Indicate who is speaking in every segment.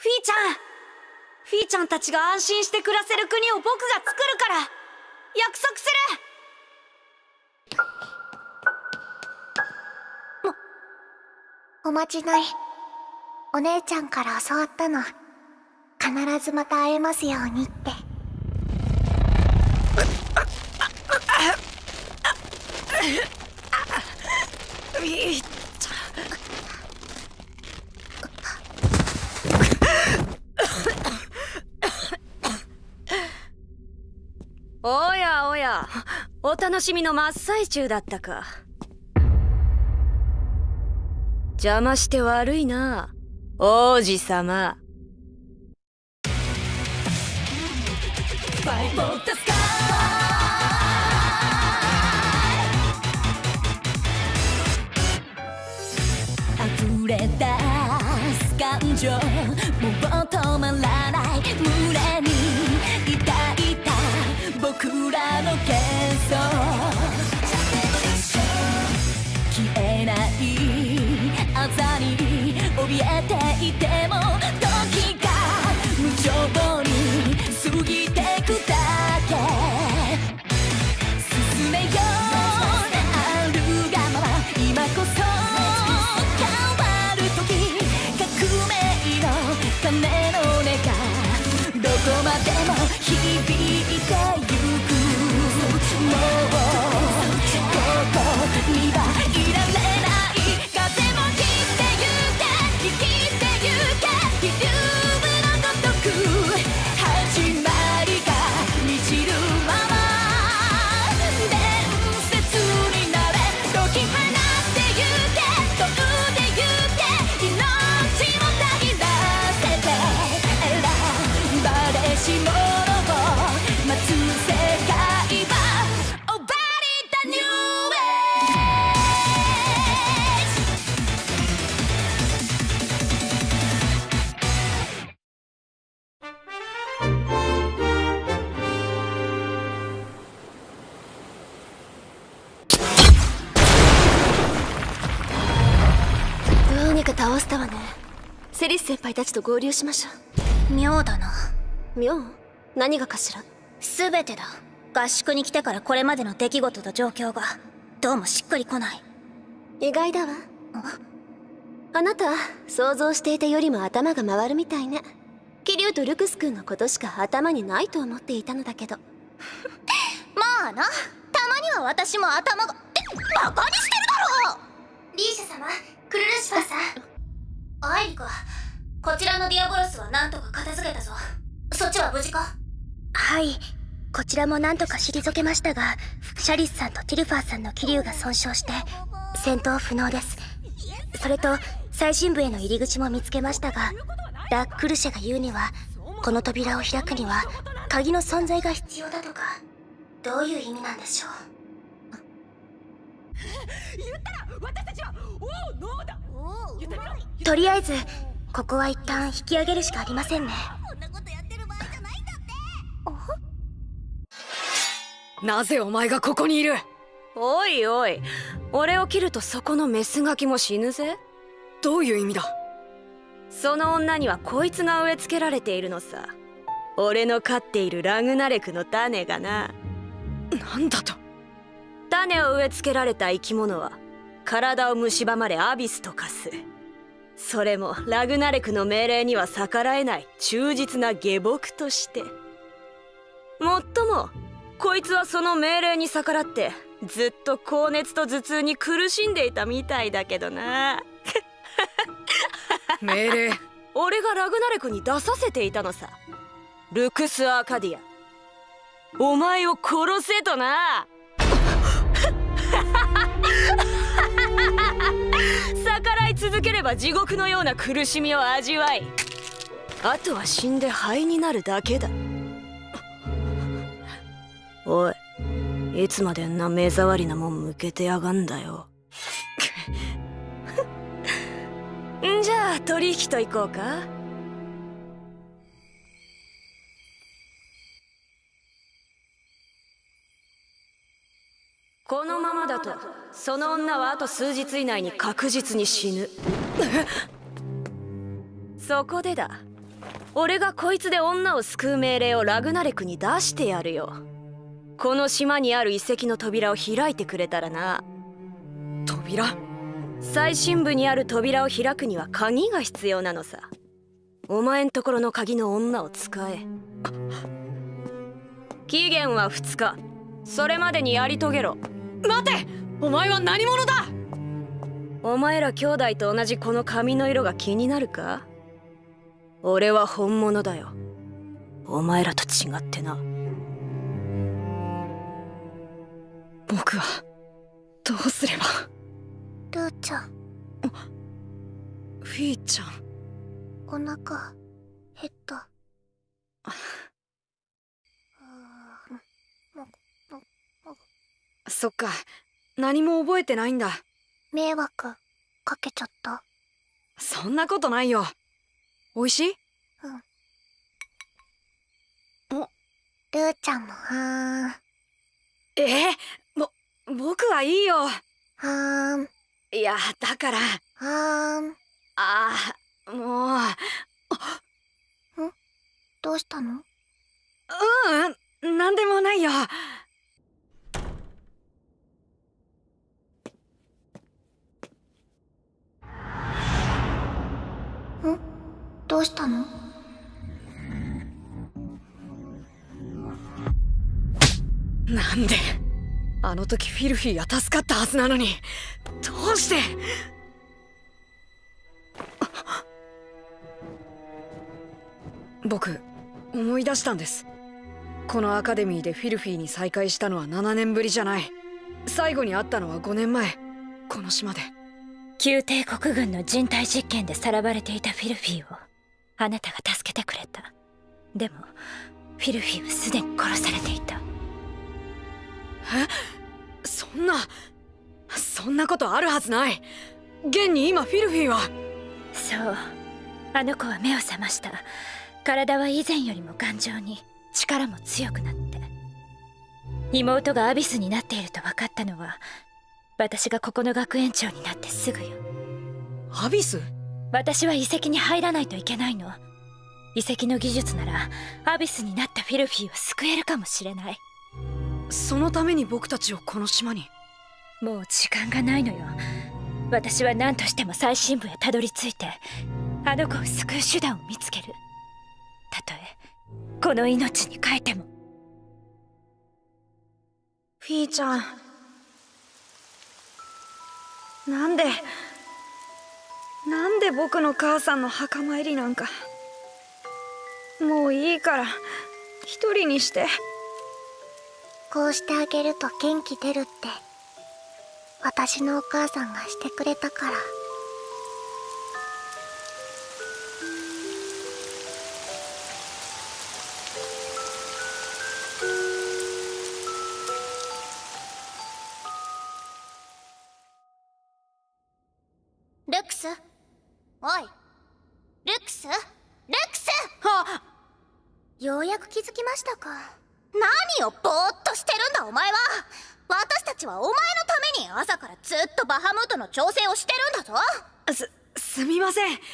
Speaker 1: フィーちゃん、フィーちゃんたちが安心して暮らせる国を僕が作るから約束する。
Speaker 2: おまじない、お姉ちゃんから教わったの。必ずまた会えますようにって。
Speaker 1: フィーちゃん。おやおや、お楽しみの真っ最中だったか。邪魔して悪いな、王子様。
Speaker 3: 溢れ出す感情、もう止まらない。胸に抱いた僕らの幻想、消えないあざに怯えていても、時が無情に過ぎてくだけ。進めよう、あるがまま今こそ変わる時。革命の鐘の音がどこまでも響いてゆく。もうここにはいられない。風も切ってゆけ、生きてゆけ、フィルムのごとく始まりが満ちるまま。伝説になれ、解き放ってゆけ、飛んでゆけ、命をたぎらせて。選ばれし者を待つ世界は終わりだ、ニューエ
Speaker 1: どうにか倒したわね。セリス先輩たちと合流しましょう。
Speaker 2: 妙だな。
Speaker 1: 妙？何がかしら。
Speaker 2: 全てだ。合宿に来てからこれまでの出来事と状況がどうもしっくりこない。
Speaker 1: 意外だわ。あなた想像していたよりも頭が回るみたいね。キリュウとルクス君のことしか頭にないと思っていたのだけど。
Speaker 2: まあな、たまには私も頭がバカにしてるだろう。リーシャ様、クルルシファーさん、アイリカ、こちらのディアボロスはなんとか片付けたぞ。そっちは無事か？はい、こちらもなんとか退けましたが、シャリスさんとティルファーさんの気流が損傷して戦闘不能です。それと最深部への入り口も見つけましたが、ラ・クルシェが言うにはこの扉を開くには鍵の存在が必要だとか。どういう意味なんでしょう。言ったら私たちはおおノーだ。言ってみろ。とりあえずここは一旦引き上げるしかありませんね。こんなことやってる場合じゃないんだって。
Speaker 1: なぜお前がここにいる？おいおい、俺を切るとそこのメスガキも死ぬぜ。どういう意味だ？その女にはこいつが植え付けられているのさ。俺の飼っているラグナレクの種がな。なんだと？種を植え付けられた生き物は体を蝕まれアビスと化す。それもラグナレクの命令には逆らえない忠実な下僕として。もっともこいつはその命令に逆らってずっと高熱と頭痛に苦しんでいたみたいだけどな。命令？俺がラグナレクに出させていたのさ。ルクス・アーカディア、お前を殺せとな。逆らい続ければ地獄のような苦しみを味わい、あとは死んで灰になるだけだ。おい、いつまでんな目障りなもん向けてやがんだよ。んじゃあ取引といこうか。このままだとその女はあと数日以内に確実に死ぬ。そこでだ、 俺がこいつで女を救う命令をラグナレクに出してやるよ。この島にある遺跡の扉を開いてくれたらな。
Speaker 4: 扉？
Speaker 1: 最深部にある扉を開くには鍵が必要なのさ。お前んところの鍵の女を使え。期限は2日。それまでにやり遂げろ。
Speaker 4: 待て！お前は何者だ！
Speaker 1: お前ら兄弟と同じこの髪の色が気になるか？俺は本物だよ。お前らと違ってな。
Speaker 4: 僕はどうすれば。
Speaker 2: ルーちゃん、
Speaker 4: フィーちゃん。
Speaker 2: お腹減った。
Speaker 4: そっか、何も覚えてないんだ。
Speaker 2: 迷惑かけちゃった。
Speaker 4: そんなことないよ。おいしい？
Speaker 2: うん。ルーちゃんもは
Speaker 4: 僕はいいよ。
Speaker 2: ーん。
Speaker 4: いや、だから。
Speaker 2: はーん。
Speaker 4: もう。
Speaker 2: どうしたの？
Speaker 4: なんでもないよ。
Speaker 2: どうしたの？
Speaker 4: なんで？あの時フィルフィーは助かったはずなのに、どうして？僕、思い出したんです。このアカデミーでフィルフィーに再会したのは7年ぶりじゃない。最後に会ったのは5年前、この島で。
Speaker 5: 宮廷国軍の人体実験でさらわれていたフィルフィーをあなたが助けてくれた。でもフィルフィーはすでに殺されていた。
Speaker 4: そんなことあるはずない。現に今フィルフィーは。
Speaker 5: そう、あの子は目を覚ました。体は以前よりも頑丈に、力も強くなって。妹がアビスになっていると分かったのは私がここの学園長になってすぐよ。
Speaker 4: アビス？
Speaker 5: 私は遺跡に入らないといけないの。遺跡の技術ならアビスになったフィルフィーを救えるかもしれない。
Speaker 4: そのために僕たちをこの島に？
Speaker 5: もう時間がないのよ。私は何としても最深部へたどり着いてあの子を救う手段を見つける。たとえこの命に変えても。
Speaker 4: フィーちゃん、なんで僕の母さんの墓参りなんか。もういいから一人にして。
Speaker 2: こうしてあげると元気出るって私のお母さんがしてくれたから。ルクス、おい、ルクス、ルクス。ようやく気づきましたか。何をぼーっとしてるんだお前は。私たちはお前のために朝からずっとバハムートの調整をしてるんだぞ。
Speaker 4: すみません。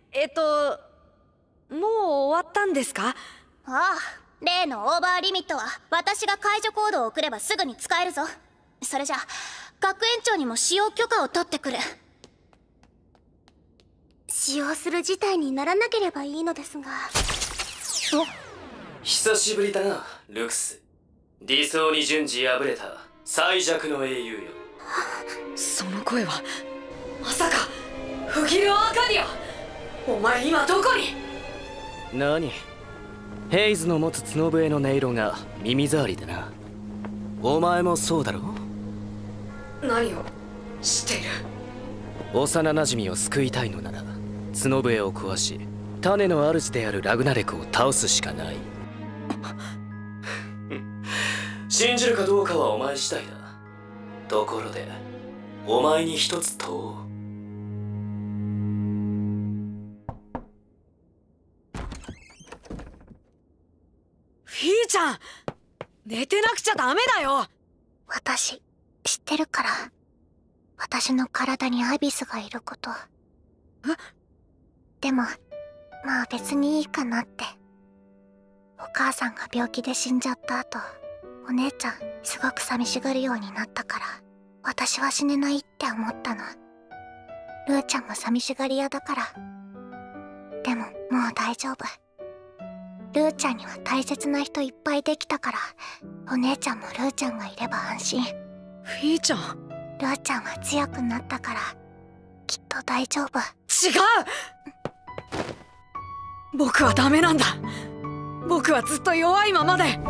Speaker 4: もう終わったんですか？
Speaker 2: ああ、例のオーバーリミットは私が解除コードを送ればすぐに使えるぞ。それじゃ学園長にも使用許可を取ってくる。使用する事態にならなければいいのですが。
Speaker 6: 久しぶりだな、ルクス。理想に順次敗れた最弱の英雄よ。
Speaker 4: その声はまさかフギル・アーカディア。お前今どこに？
Speaker 6: 何？ヘイズの持つ角笛の音色が耳障りでな。お前もそうだろ？
Speaker 4: 何をしている？
Speaker 6: 幼馴染を救いたいのなら角笛を壊し種の主であるラグナレクを倒すしかない。信じるかどうかはお前次第だ。ところでお前に一つ問おう。
Speaker 4: フィーちゃん、寝てなくちゃダメだよ。
Speaker 2: 私知ってるから。私の体にアビスがいること。でもまあ別にいいかなって。お母さんが病気で死んじゃった後、お姉ちゃんすごく寂しがるようになったから、私は死ねないって思ったの。ルーちゃんも寂しがり屋だから。でももう大丈夫。ルーちゃんには大切な人いっぱいできたから、お姉ちゃんもルーちゃんがいれば安心。
Speaker 4: フィーちゃん。
Speaker 2: ルーちゃんは強くなったから、きっと大丈夫。
Speaker 4: 違う。僕はダメなんだ。僕はずっと弱いままで。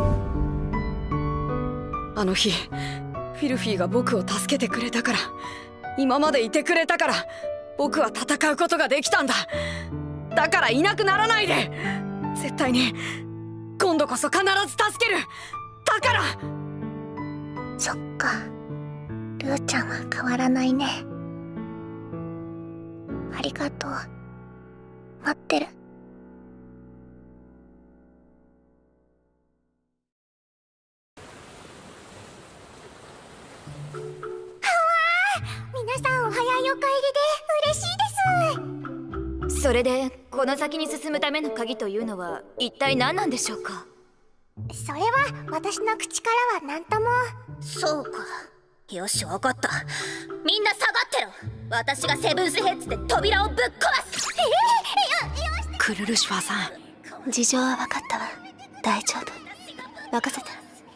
Speaker 4: あの日フィルフィーが僕を助けてくれたから、今までいてくれたから、僕は戦うことができたんだ。だからいなくならないで。絶対に今度こそ必ず助ける。だから。
Speaker 2: そっか、ルーちゃんは変わらないね。ありがとう。待ってる。皆さんお早いお帰りで嬉しいです。
Speaker 5: それでこの先に進むための鍵というのは一体何なんでしょうか？
Speaker 2: それは私の口からは何とも。
Speaker 5: そうか。よし、わかった。みんな下がってろ。私がセブンスヘッズで扉をぶっ壊す。
Speaker 4: クルルシファーさん、
Speaker 2: 事情は分かったわ。大丈夫、任せて。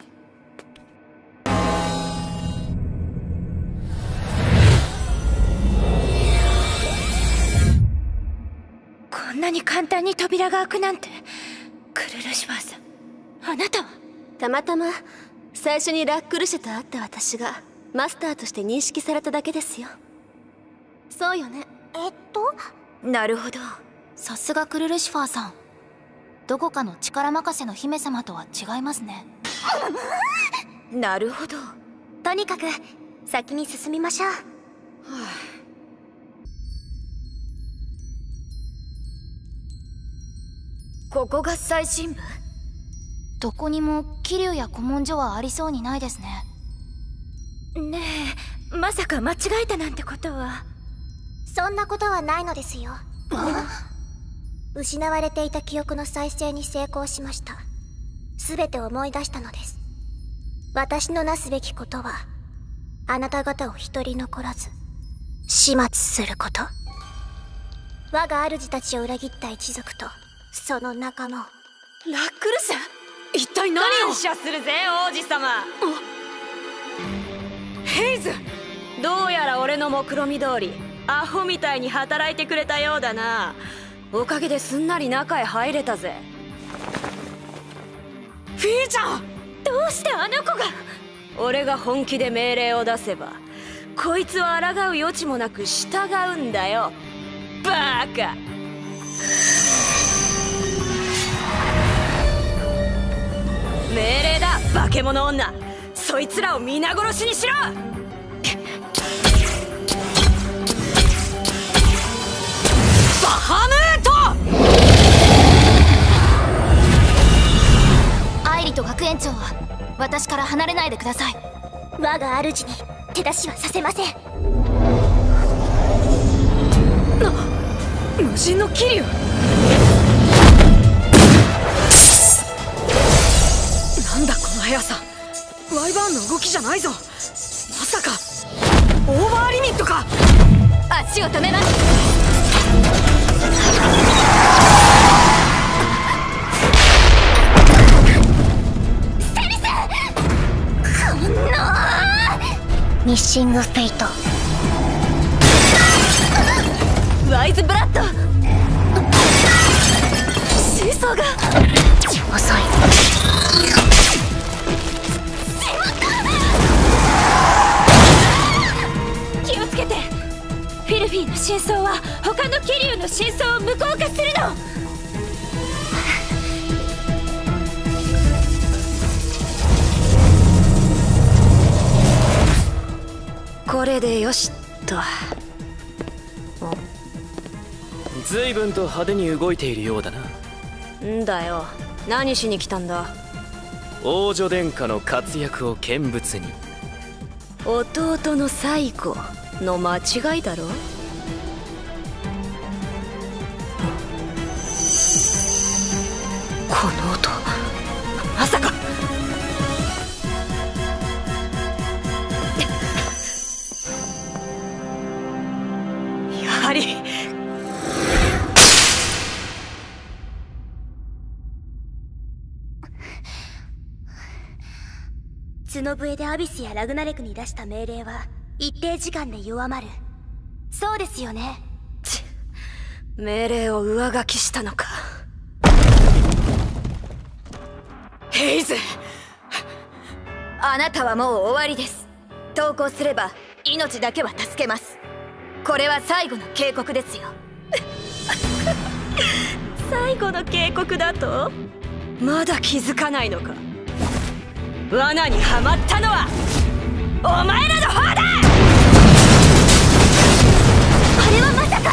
Speaker 5: こんなに簡単に扉が開くなんて。クルルシファーさん、あなたは？
Speaker 7: たまたま最初にラックルシュと会った私がマスターとして認識されただけですよ。そうよね。
Speaker 5: なるほど。
Speaker 8: さすがクルルシファーさん。どこかの力任せの姫様とは違いますね。
Speaker 5: なるほど。
Speaker 2: とにかく先に進みましょう。
Speaker 5: ここが最深部？
Speaker 8: どこにも桐生や古文書はありそうにないですね。
Speaker 5: ねえ、まさか間違えたなんてことは？
Speaker 2: そんなことはないのですよ。失われていた記憶の再生に成功しました。全て思い出したのです。私のなすべきことは、あなた方を一人残らず始末すること。我が主たちを裏切った一族とその仲間を。
Speaker 4: ラックルシャ、一体何を？
Speaker 1: 感謝するぜ王子様。
Speaker 4: ヘイズ、
Speaker 1: どうやら俺の目論見通りアホみたいに働いてくれたようだな。おかげですんなり中へ入れたぜ。
Speaker 4: フィーちゃん、
Speaker 1: どうしてあの子が？俺が本気で命令を出せばこいつは抗う余地もなく従うんだよ。バーカ。命令だ、化け物女。そいつらを皆殺しにしろ。バハムート。
Speaker 8: アイリと学園長は私から離れないでください。
Speaker 2: 我が主に手出しはさせません。
Speaker 4: 無人の桐生。なんだこの速さ。ワイバーンの動きじゃないぞ。まさかオーバーリミットか。
Speaker 5: 足を止めます。
Speaker 2: セリス、こんなミッシングフェイト。
Speaker 5: ワイズブラッド。シーソーが
Speaker 2: 遅い。
Speaker 5: 気をつけて。フィルフィーの真相は他の桐生の真相を無効化するの。
Speaker 1: これでよしっと。
Speaker 6: 随分と派手に動いているようだな。
Speaker 1: んだよ、何しに来たんだ。
Speaker 6: 王女殿下の活躍を見物に。
Speaker 1: 弟の最後の間違いだろ。 この音、まさか。やはり
Speaker 2: 角笛でアビスやラグナレクに出した命令は一定時間で弱まる。そうですよね。
Speaker 1: 命令を上書きしたのか。ヘイズ、
Speaker 4: あなたはもう終わりです。投降すれば命だけは助けます。これは最後の警告ですよ。
Speaker 1: 最後の警告だと？まだ気づかないのか。罠にはまったのはお前らの方だ。
Speaker 2: あれはまさか。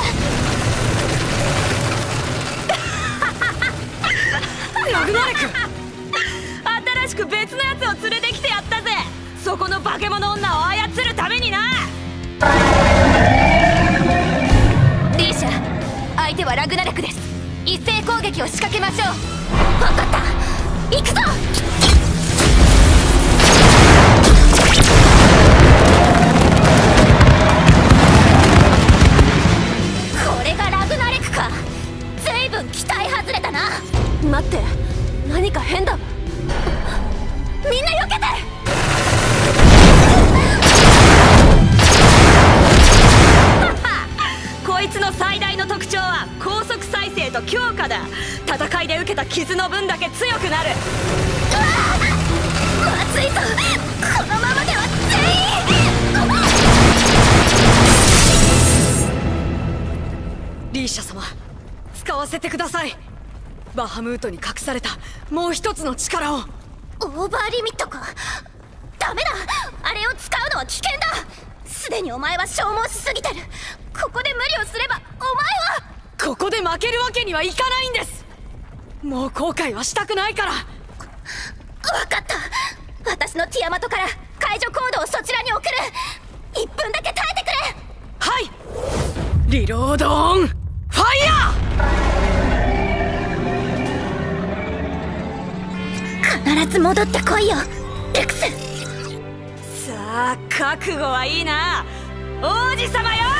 Speaker 1: ラグナレク、新しく別のやつを連れてきてやったぜ。そこの化け物女を操るためにな。
Speaker 4: リーシャ、相手はラグナレクです。一斉攻撃を仕掛けましょう。
Speaker 2: 分かった、行くぞ。これがラグナレクか。随分期待外れたな。
Speaker 7: 待って、何か変だ。
Speaker 2: みんな避けて。
Speaker 1: こいつの最大の特徴は高速再生と強化だ。戦いで受けた傷の分だけ強くなる。
Speaker 2: まずいぞ、このままでは
Speaker 4: リーシャ様、使わせてください。バハムートに隠されたもう一つの力を。
Speaker 2: オーバーリミットか。ダメだ、あれを使うのは危険だ。すでにお前は消耗しすぎてる。ここで無理をすればお前は。
Speaker 4: ここで負けるわけにはいかないんです。もう後悔はしたくないから。
Speaker 2: 分かった、私のティアマトから解除コードをそちらに送る。1分だけ耐えてくれ。
Speaker 4: はい、リロードオンファイヤ
Speaker 2: ー。必ず戻ってこいよ、レクス。
Speaker 1: さあ、覚悟はいいな、王子様よ。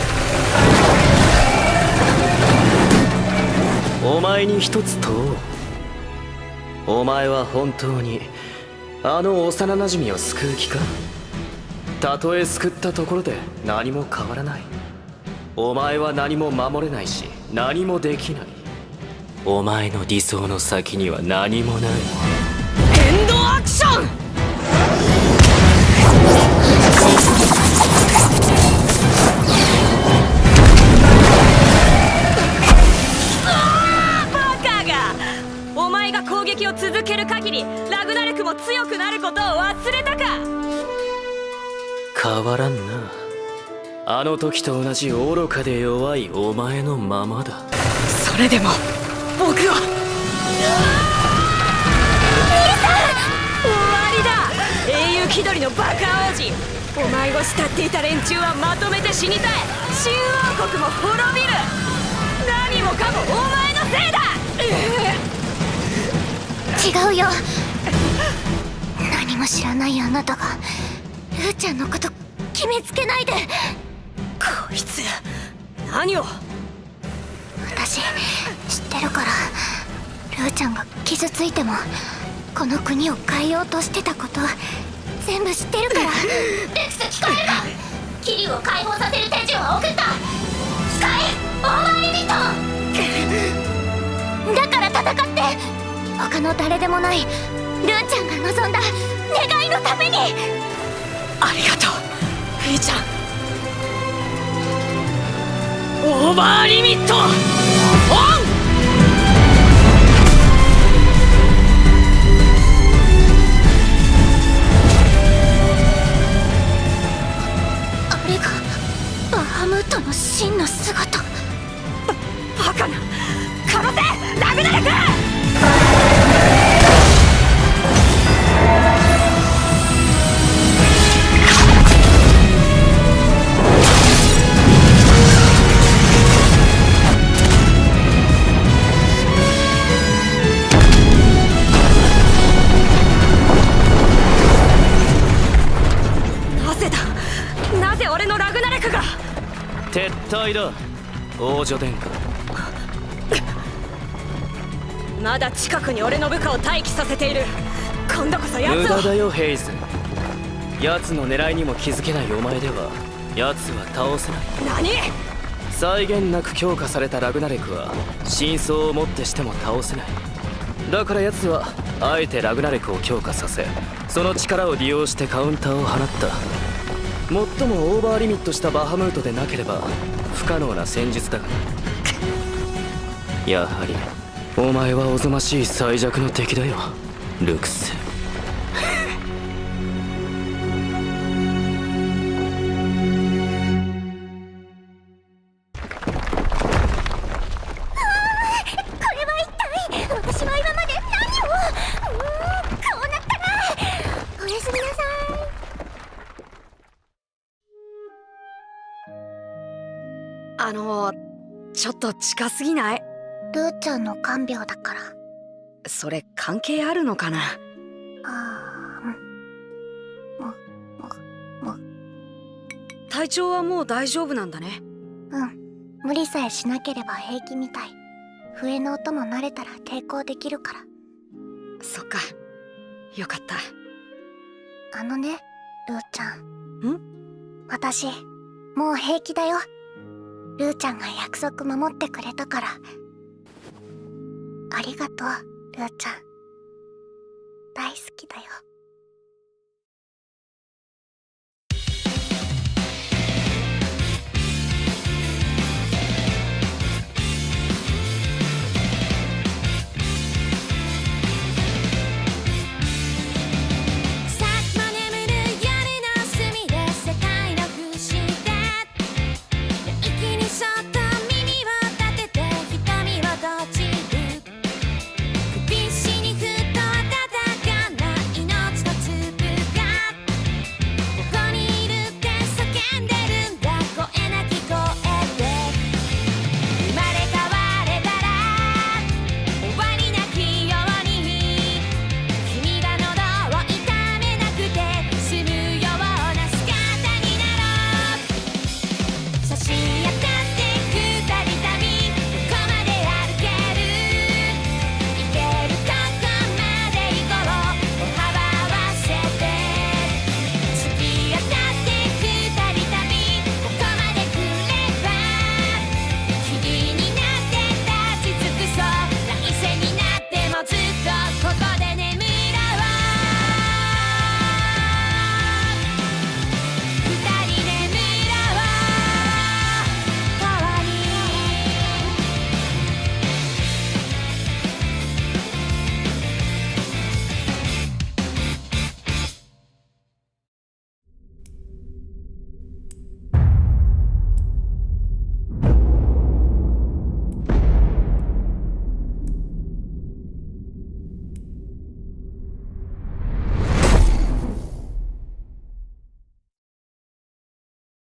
Speaker 6: お前に一つ問おう。お前は本当にあの幼なじみを救う気か。たとえ救ったところで何も変わらない。お前は何も守れないし何もできない。お前の理想の先には何もない。
Speaker 4: エンドアクション。
Speaker 1: お前が攻撃を続ける限りラグナレクも強くなることを忘れたか。
Speaker 6: 変わらんな。あの時と同じ愚かで弱いお前のままだ。
Speaker 4: それでも僕は。
Speaker 1: 終わりだ、英雄気取りのバカ王子。お前を慕っていた連中はまとめて死に絶え、新王国も滅びる。何もかもお前のせいだ。
Speaker 2: 違うよ、何も知らないあなたがルーちゃんのこと決めつけないで。
Speaker 1: こいつ何を。
Speaker 2: 私知ってるから。ルーちゃんが傷ついてもこの国を変えようとしてたこと全部知ってるから。レクス、聞こえるか。キリュウを解放させる手順を送った。使え、オーバーリミット。だから戦って。他の誰でもないルーちゃんが望んだ願いのために。
Speaker 4: ありがとうフィーちゃん。オーバーリミットオン。
Speaker 2: あれがバハムートの真の姿。
Speaker 1: バカな、殺せラグナレク。
Speaker 6: 王女殿下。
Speaker 1: まだ近くに俺の部下を待機させている。今度こそ奴を。
Speaker 6: 無駄だよヘイズ。奴の狙いにも気づけないお前では奴は倒せない。
Speaker 1: 何？
Speaker 6: 際限なく強化されたラグナレクは真相をもってしても倒せない。だから奴はあえてラグナレクを強化させ、その力を利用してカウンターを放った。最もオーバーリミットしたバハムートでなければ不可能な戦術だがな。やはりお前はおぞましい最弱の敵だよルクス。
Speaker 4: ちょっと近すぎない？
Speaker 2: ルーちゃんの看病だから。
Speaker 4: それ関係あるのかな？体調はもう大丈夫なんだね。
Speaker 2: うん、無理さえしなければ平気みたい。笛の音も慣れたら抵抗できるから。
Speaker 4: そっか、よかった。
Speaker 2: ルーちゃん。私もう平気だよ。ルーちゃんが約束守ってくれたから。ありがとう、ルーちゃん。大好きだよ。